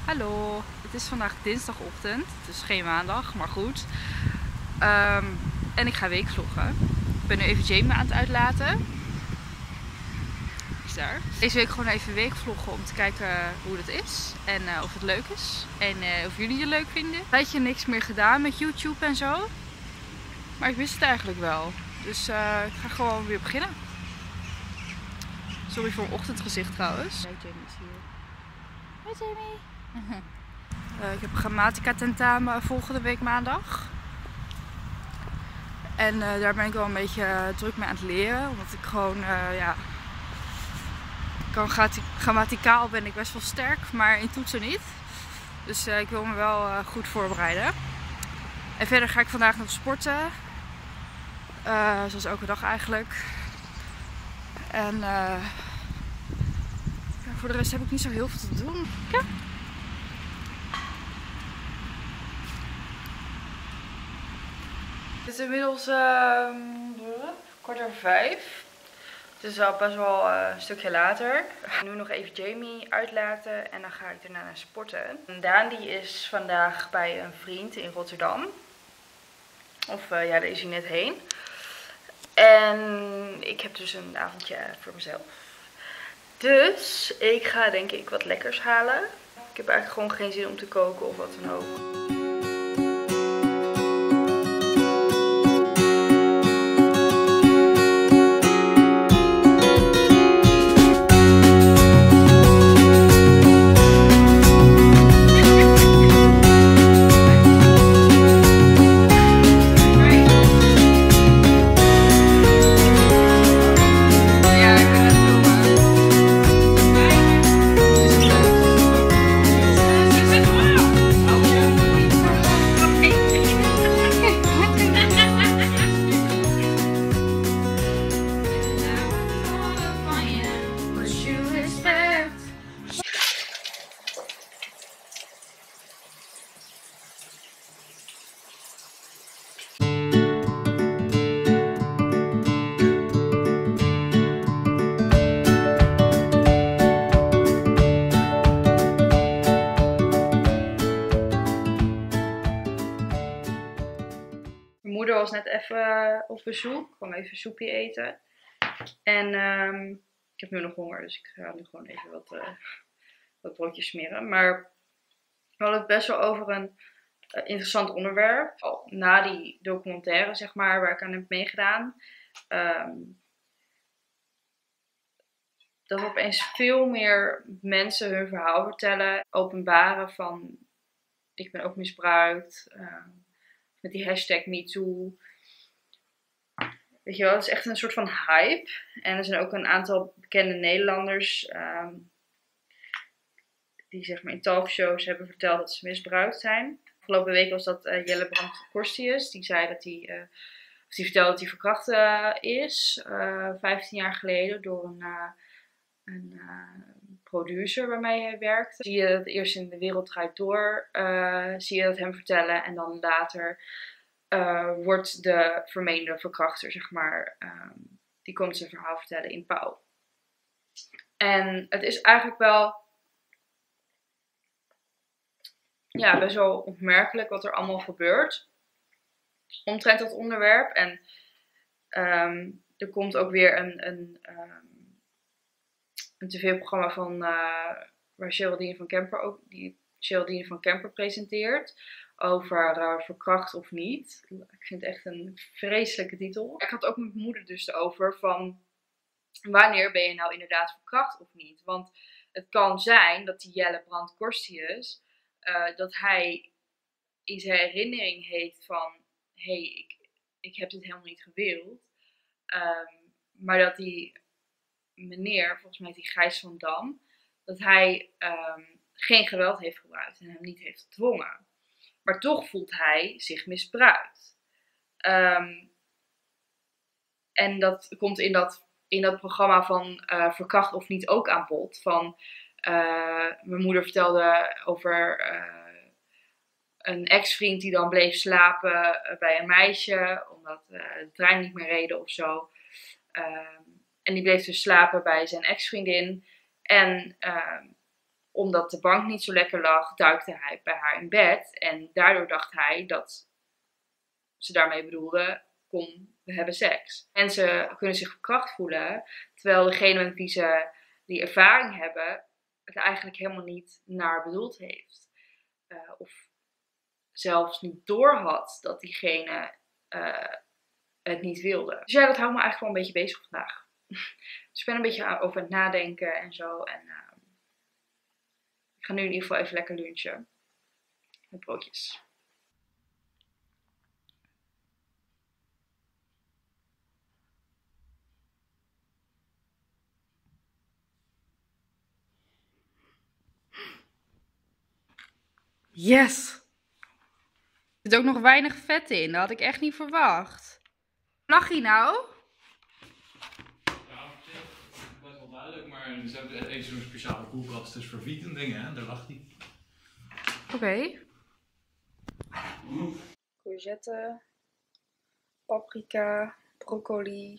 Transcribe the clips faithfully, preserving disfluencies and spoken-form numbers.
Hallo, het is vandaag dinsdagochtend, het is geen maandag, maar goed. Um, en ik ga weekvloggen. Ik ben nu even Jamie aan het uitlaten. Die is daar. Deze week gewoon even weekvloggen om te kijken hoe het is en uh, of het leuk is. En uh, of jullie het leuk vinden. Een tijdje niks meer gedaan met YouTube en zo. Maar ik wist het eigenlijk wel. Dus uh, ik ga gewoon weer beginnen. Sorry voor mijn ochtendgezicht trouwens. Hey, Jamie is hier. Hoi Jamie. Uh, ik heb een grammatica tentamen volgende week maandag. En uh, daar ben ik wel een beetje uh, druk mee aan het leren. Omdat ik gewoon, uh, ja... Kan grammaticaal ben ik best wel sterk, maar in toetsen niet. Dus uh, ik wil me wel uh, goed voorbereiden. En verder ga ik vandaag nog sporten. Uh, zoals elke dag eigenlijk. En uh, ja, voor de rest heb ik niet zo heel veel te doen. Ja. Het is inmiddels uh, kwart over vijf. Het is al best wel uh, een stukje later. Ik ga nu nog even Jamie uitlaten en dan ga ik daarna naar sporten. En Daan die is vandaag bij een vriend in Rotterdam. Of uh, ja, daar is hij net heen. En ik heb dus een avondje voor mezelf. Dus ik ga denk ik wat lekkers halen. Ik heb eigenlijk gewoon geen zin om te koken of wat dan ook. Mijn moeder was net even op bezoek. Ik kwam even soepje eten. En um, ik heb nu nog honger, dus ik ga nu gewoon even wat, uh, wat broodjes smeren. Maar we hadden het best wel over een uh, interessant onderwerp. Al na die documentaire, zeg maar, waar ik aan heb meegedaan. Um, dat opeens veel meer mensen hun verhaal vertellen. Openbaren van, ik ben ook misbruikt. Uh, Met die hashtag MeToo. Weet je wel, het is echt een soort van hype. En er zijn ook een aantal bekende Nederlanders um, die zeg maar in talkshows hebben verteld dat ze misbruikt zijn. Afgelopen week was dat uh, Jelle Brand Korstius. Die zei dat hij, uh, of die vertelde dat hij verkracht uh, is. Uh, vijftien jaar geleden door een, uh, een uh, producer waarmee hij werkte. Zie je dat eerst in De Wereld Draait Door. Uh, zie je dat hem vertellen. En dan later uh, wordt de vermeende verkrachter, zeg maar, um, die komt zijn verhaal vertellen in Pauw. En het is eigenlijk wel, ja, best wel opmerkelijk wat er allemaal gebeurt omtrent dat onderwerp. En um, er komt ook weer een, een, um, een tv-programma van uh, waar Geraldine van Kemper ook, die Geraldine van Kemper presenteert. Over uh, verkracht of niet. Ik vind het echt een vreselijke titel. Ik had ook met mijn moeder dus over van wanneer ben je nou inderdaad verkracht of niet. Want het kan zijn dat die Jelle Brand Korstius, uh, dat hij in zijn herinnering heeft van, hé, hey, ik, ik heb dit helemaal niet gewild. Um, maar dat die meneer, volgens mij die Gijs van Dam, dat hij um, geen geweld heeft gebruikt en hem niet heeft gedwongen. Maar toch voelt hij zich misbruikt. Um, en dat komt in dat, in dat programma van uh, Verkracht of niet ook aan bod. Van, uh, mijn moeder vertelde over uh, een ex-vriend die dan bleef slapen bij een meisje. Omdat uh, de trein niet meer reden of zo. Um, en die bleef dus slapen bij zijn ex-vriendin. En uh, omdat de bank niet zo lekker lag, duikte hij bij haar in bed. En daardoor dacht hij dat ze daarmee bedoelde, kom, we hebben seks. Mensen kunnen zich verkracht voelen, terwijl degene met wie ze die ervaring hebben, het eigenlijk helemaal niet naar bedoeld heeft. Uh, of zelfs niet doorhad dat diegene uh, het niet wilde. Dus ja, dat houdt me eigenlijk wel een beetje bezig vandaag. Dus ik ben een beetje over het nadenken en zo. En uh, ik ga nu in ieder geval even lekker lunchen. Met broodjes. Yes! Er zit ook nog weinig vet in. Dat had ik echt niet verwacht. Lach je nou? Ja, op zich best wel duidelijk, maar ze hebben even zo'n speciale koelkast, dus voor vegan dingen, hè? Daar lacht hij. Oké. Okay. Courgette, paprika, broccoli,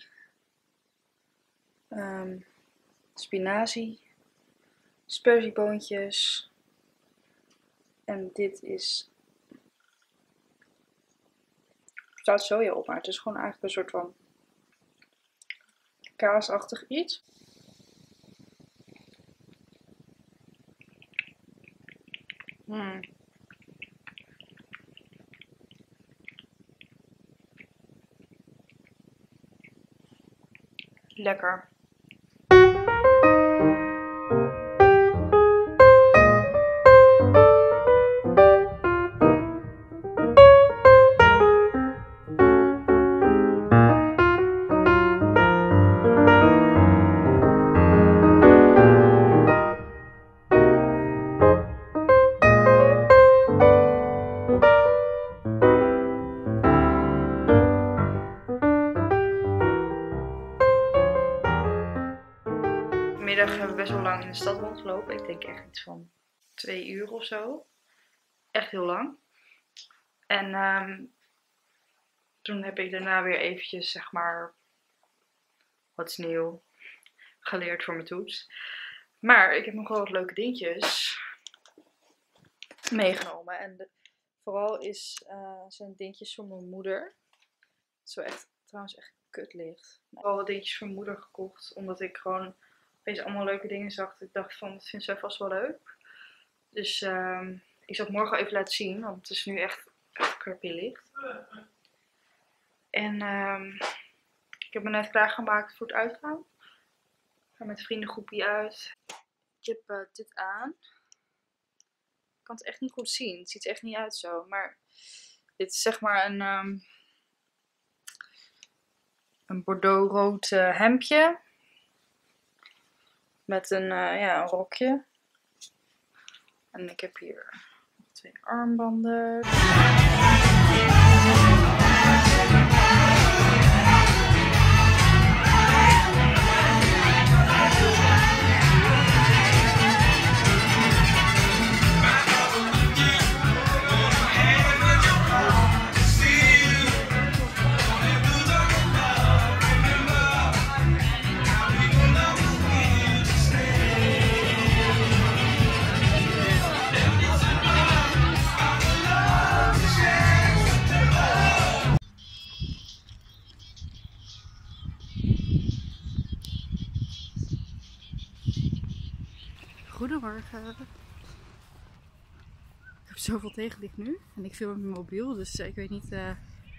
um, spinazie, sperzieboontjes. En dit is... Er staat soja op, maar het is gewoon eigenlijk een soort van kaasachtig iets. Mm. Lekker. Vanmiddag hebben we best wel lang in de stad rondgelopen. Ik denk echt iets van twee uur of zo. Echt heel lang. En um, toen heb ik daarna weer eventjes, zeg maar, wat is nieuw geleerd voor mijn toets. Maar ik heb nog wel wat leuke dingetjes meegenomen. En de, vooral is, uh, zijn dingetjes voor mijn moeder. Zo echt, trouwens echt kut ligt. Ik heb al wat dingetjes voor mijn moeder gekocht. Omdat ik gewoon opeens allemaal leuke dingen zag. Ik dacht van, dat vindt zij vast wel leuk. Dus um, ik zal het morgen even laten zien. Want het is nu echt, echt crappy licht. En um, ik heb me net klaargemaakt voor het uitgaan. Ik ga met een vriendengroepje uit. Ik heb uh, dit aan. Ik kan het echt niet goed zien. Het ziet er echt niet uit zo. Maar dit is zeg maar een, um, een bordeaux-rood uh, hemdje. Met een, uh, ja, een rokje. En ik heb hier twee armbanden. Goedemorgen. Ik heb zoveel tegenlicht nu. En ik film met mijn mobiel, dus ik weet niet uh,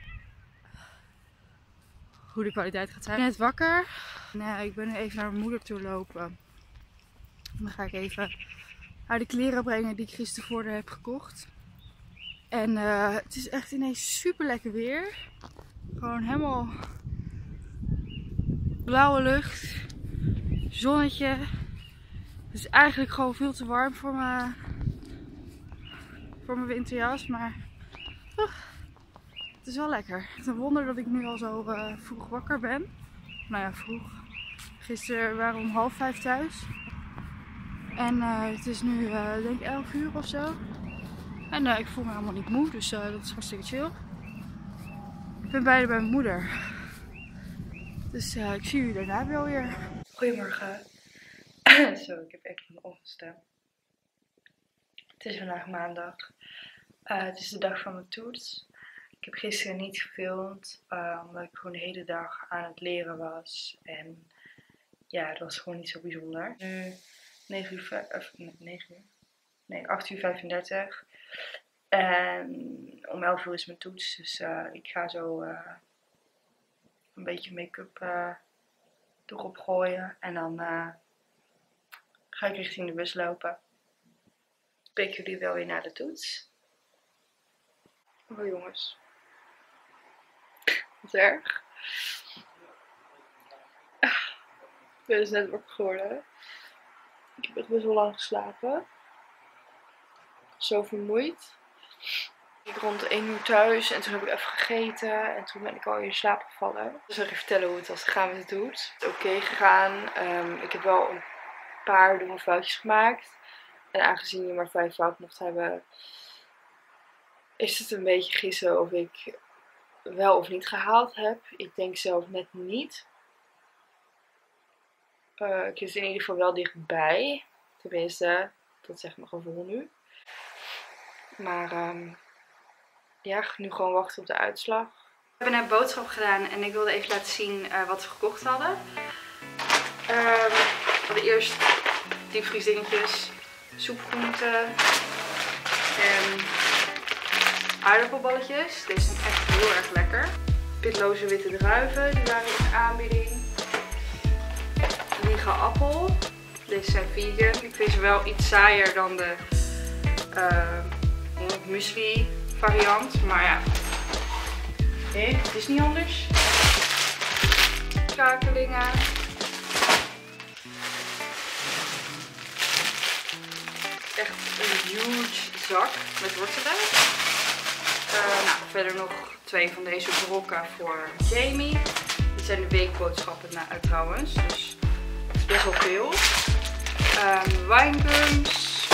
hoe de kwaliteit gaat zijn. Ik ben net wakker. En, uh, ik ben nu even naar mijn moeder toe lopen. En dan ga ik even haar de kleren brengen die ik gisteren voor haar heb gekocht. En uh, het is echt ineens super lekker weer. Gewoon helemaal blauwe lucht. Zonnetje. Het is eigenlijk gewoon veel te warm voor mijn, voor mijn winterjas, maar uh, het is wel lekker. Het is een wonder dat ik nu al zo uh, vroeg wakker ben. Nou ja, vroeg. Gisteren waren we om half vijf thuis. En uh, het is nu uh, denk ik elf uur of zo. En uh, ik voel me helemaal niet moe, dus uh, dat is hartstikke chill. Ik ben bijna bij mijn moeder. Dus uh, ik zie jullie daarna wel weer. Goedemorgen. Zo, ik heb echt een ongestaan. Het is vandaag maandag. Uh, het is de dag van mijn toets. Ik heb gisteren niet gefilmd, uh, omdat ik gewoon de hele dag aan het leren was. En ja, dat was gewoon niet zo bijzonder. Nu negen uur, of, nee, negen uur? Nee, acht uur vijfendertig. En om elf uur is mijn toets, dus uh, ik ga zo uh, een beetje make-up uh, erop gooien. En dan uh, ga ik richting de bus lopen. Spreek jullie wel weer naar de toets. Oh jongens. Wat erg. Ik ben dus net wakker geworden. Ik heb echt best wel lang geslapen. Zo vermoeid. Ik ben rond één uur thuis en toen heb ik even gegeten. En toen ben ik al in slaap gevallen. Dus ik ga vertellen hoe het was gegaan met de toets. Het is oké okay gegaan. Um, ik heb wel een paar domme foutjes gemaakt. En aangezien je maar vijf fouten mocht hebben, is het een beetje gissen of ik wel of niet gehaald heb. Ik denk zelf net niet. Uh, ik zit in ieder geval wel dichtbij. Tenminste, dat zegt mijn gevoel nu. Maar um, ja, nu gewoon wachten op de uitslag. We hebben net boodschap gedaan en ik wilde even laten zien uh, wat we gekocht hadden. Um, we hadden eerst diepvriesdingetjes, soepgroenten en aardappelballetjes. Deze zijn echt heel erg lekker. Pitloze witte druiven, die waren in de aanbieding. Liga appel. Deze zijn vegan. Ik vind ze wel iets saaier dan de uh, muesli variant. Maar ja, nee, het is niet anders. Kakelingen. Echt een huge zak met wortelen. Uh, nou, verder nog twee van deze brokken voor Jamie. Dit zijn de weekboodschappen nou, trouwens. Dus het is best wel veel. Um, wijngums.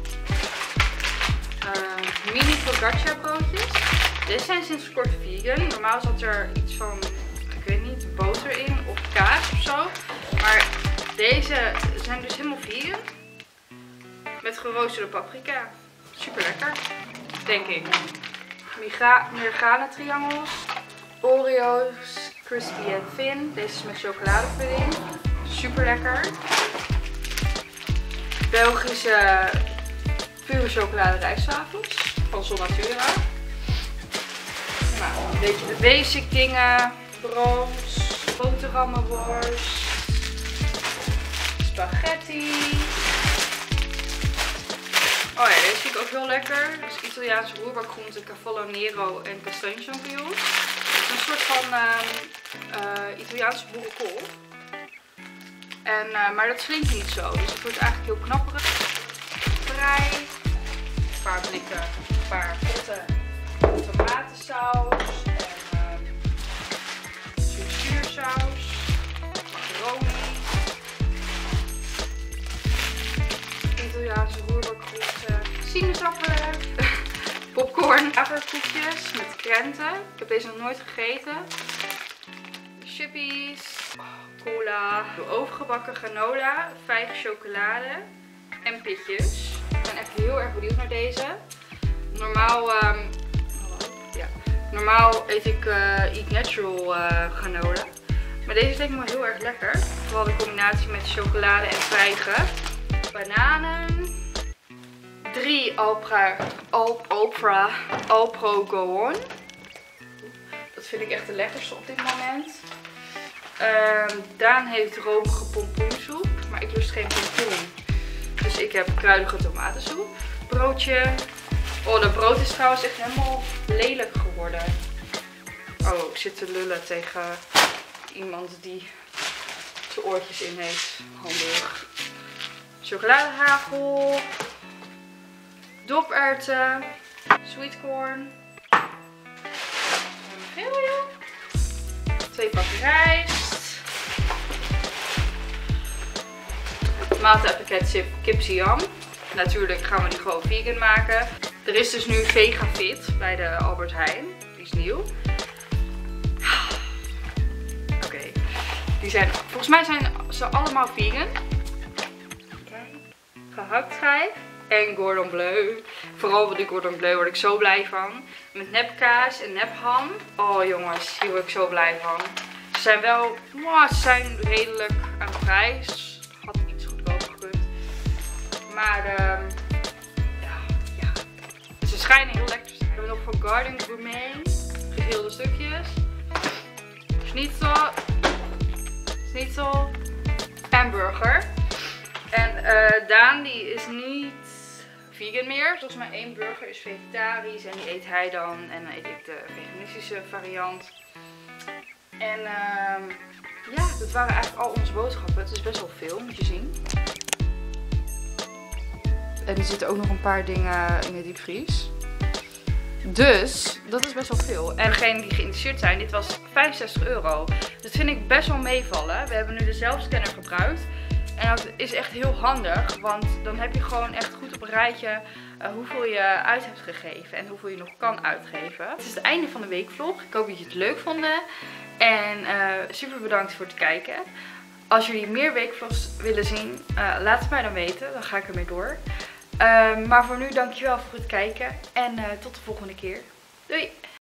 Uh, mini focaccia broodjes. Deze zijn sinds kort vegan. Normaal zat er iets van, ik weet niet, boter in of kaas of zo. Maar deze zijn dus helemaal vegan. Met geroosterde paprika. Super lekker, denk ik. Mergane triangels. Oreo's crispy and thin. Deze is met chocoladepudding. Super lekker. Belgische pure chocolade rijstwafels van Zon Natura. Nou, een beetje de basic dingen. Brood, boterhammenworst, spaghetti. Oh ja, deze vind ik ook heel lekker. Dat is Italiaanse roerbakgroenten, cavallo nero en castagne champignons. Het is een soort van uh, uh, Italiaanse boerenkool. En, uh, maar dat slinkt niet zo, dus het wordt eigenlijk heel knapperig. Vrij. Een paar blikken, een paar potten tomatensaus. En uh, zuursaus. Macaroni. Italiaanse roerbakgroenten. Sinaasappelen. Popcorn. Averkoekjes met krenten. Ik heb deze nog nooit gegeten. Chippies. Cola. Overgebakken granola. Vijg chocolade. En pitjes. Ik ben echt heel erg benieuwd naar deze. Normaal, um, ja. Normaal eet ik uh, Eat Natural uh, granola. Maar deze denk ik wel heel erg lekker. Vooral de combinatie met chocolade en vijgen. Bananen. Drie Alpra, Alp, Alpra, Alpro Go On. Dat vind ik echt de lekkerste op dit moment. Um, Daan heeft romige pompoensoep, maar ik lust geen pompoen. Dus ik heb kruidige tomatensoep. Broodje. Oh, dat brood is trouwens echt helemaal lelijk geworden. Oh, ik zit te lullen tegen iemand die zijn oortjes in heeft. Handig. Chocoladehagel. Doperwten. Sweetcorn. Veel joh. Twee pakken rijst. Tomatenpakket kip siam. Natuurlijk gaan we die gewoon vegan maken. Er is dus nu VegaFit bij de Albert Heijn. Die is nieuw. Oké. Okay. Die zijn, volgens mij zijn ze allemaal vegan. Okay. Gehakt schijf. en Cordon Bleu. Vooral van die Cordon Bleu word ik zo blij van. Met nepkaas en nepham. Oh jongens, hier word ik zo blij van. Ze zijn wel, wow, ze zijn redelijk aan de prijs. Had iets goedkoper gekund. Maar um, ja, ja, ze schijnen heel lekker te zijn. We hebben nog van Garden Gourmet geheelde stukjes. Schnitzel, schnitzel en burger. En uh, Daan die is niet vegan meer. Volgens mij één burger is vegetarisch en die eet hij dan. En dan eet ik de veganistische variant. En uh, ja, dat waren eigenlijk al onze boodschappen. Het is best wel veel, moet je zien. En er zitten ook nog een paar dingen in de diepvries. Dus, dat is best wel veel. En degenen die geïnteresseerd zijn, dit was vijfenzestig euro. Dat vind ik best wel meevallen. We hebben nu de zelfscanner gebruikt. En dat is echt heel handig, want dan heb je gewoon echt goed op een rijtje uh, hoeveel je uit hebt gegeven en hoeveel je nog kan uitgeven. Het is het einde van de weekvlog. Ik hoop dat je het leuk vonden. En uh, super bedankt voor het kijken. Als jullie meer weekvlogs willen zien, uh, laat het mij dan weten. Dan ga ik ermee door. Uh, maar voor nu dankjewel voor het kijken. En uh, tot de volgende keer. Doei!